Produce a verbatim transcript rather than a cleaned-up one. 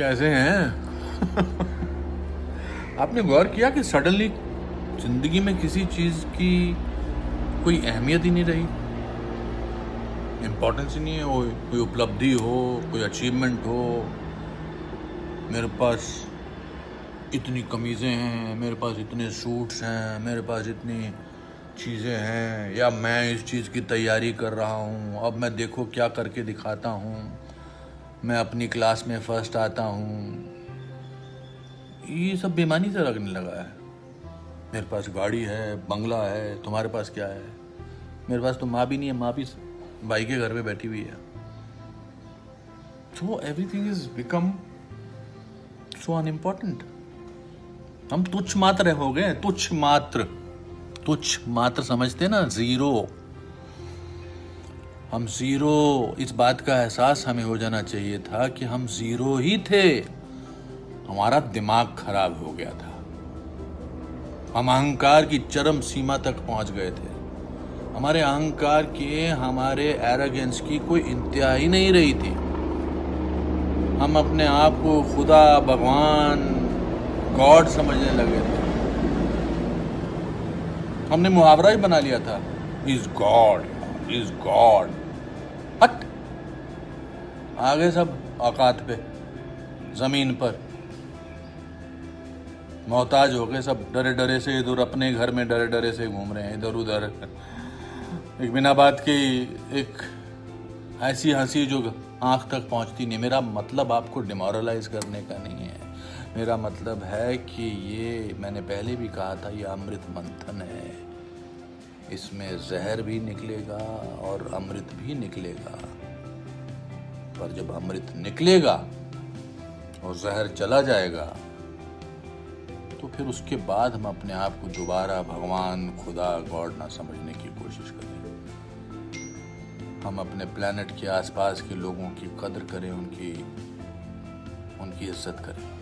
कैसे हैं? आपने गौर किया कि सडनली जिंदगी में किसी चीज की कोई अहमियत ही नहीं रही, इम्पोर्टेंस ही नहीं है। वो कोई उपलब्धि हो, कोई अचीवमेंट हो, मेरे पास इतनी कमीज़ें हैं, मेरे पास इतने सूट्स हैं, मेरे पास इतनी चीज़ें हैं, या मैं इस चीज़ की तैयारी कर रहा हूँ, अब मैं देखो क्या करके दिखाता हूँ, मैं अपनी क्लास में फर्स्ट आता हूँ। ये सब बेमानी से लगने लगा है। मेरे पास गाड़ी है, बंगला है, तुम्हारे पास क्या है? मेरे पास तो माँ भी नहीं है, माँ भी भाई के घर पे बैठी हुई है। So everything is become so unimportant. हम तुच्छ मात्र हो गए, तुच्छ मात्र, तुच्छ मात्र समझते ना, जीरो। हम जीरो, इस बात का एहसास हमें हो जाना चाहिए था कि हम जीरो ही थे। हमारा दिमाग खराब हो गया था, हम अहंकार की चरम सीमा तक पहुंच गए थे। हमारे अहंकार के, हमारे एरोगेंस की कोई इंतहा ही नहीं रही थी। हम अपने आप को खुदा, भगवान, गॉड समझने लगे थे। हमने मुहावरा ही बना लिया था, इज गॉड, इज गॉड। हट, आगे सब औकात पे, जमीन पर मोहताज हो गए, सब डरे डरे से इधर अपने घर में डरे डरे से घूम रहे हैं इधर उधर। एक बिना बात की एक ऐसी हंसी जो आंख तक पहुंचती नहीं। मेरा मतलब आपको डिमोरलाइज करने का नहीं है, मेरा मतलब है कि ये, मैंने पहले भी कहा था, ये अमृत मंथन है। इसमें जहर भी निकलेगा और अमृत भी निकलेगा। पर जब अमृत निकलेगा और जहर चला जाएगा, तो फिर उसके बाद हम अपने आप को दोबारा भगवान, खुदा, गॉड ना समझने की कोशिश करें। हम अपने प्लेनेट के आसपास के लोगों की कद्र करें, उनकी उनकी इज्जत करें।